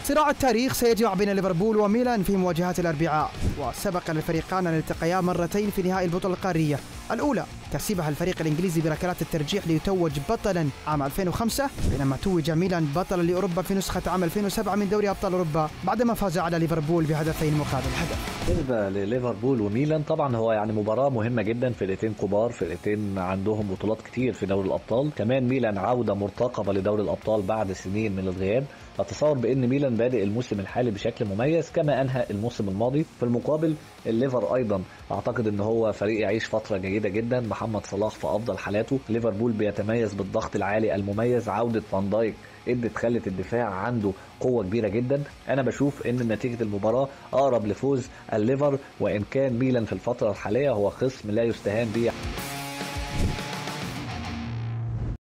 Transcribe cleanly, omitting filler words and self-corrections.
صراع التاريخ سيجمع بين ليفربول وميلان في مواجهات الأربعاء، وسبق للفريقان أن التقيا مرتين في نهائي البطولة القارية، الأولى كسبها الفريق الإنجليزي بركلات الترجيح ليتوج بطلا عام 2005، بينما توج ميلان بطلا لأوروبا في نسخة عام 2007 من دوري أبطال أوروبا بعدما فاز على ليفربول بهدفين مقابل هدف. بالنسبة لليفربول وميلان طبعا هو يعني مباراة مهمة جدا، فرقتين كبار، فرقتين عندهم بطولات كتير في دوري الأبطال، كمان ميلان عودة مرتقبة لدوري الأبطال بعد سنين من الغياب. اتصور بان ميلان بادئ الموسم الحالي بشكل مميز كما انهى الموسم الماضي. في المقابل الليفر ايضا اعتقد ان هو فريق يعيش فتره جيده جدا، محمد صلاح في افضل حالاته، ليفربول بيتميز بالضغط العالي المميز، عوده فان دايك خلت الدفاع عنده قوه كبيره جدا. انا بشوف ان نتيجه المباراه اقرب لفوز الليفر، وان كان ميلان في الفتره الحاليه هو خصم لا يستهان به.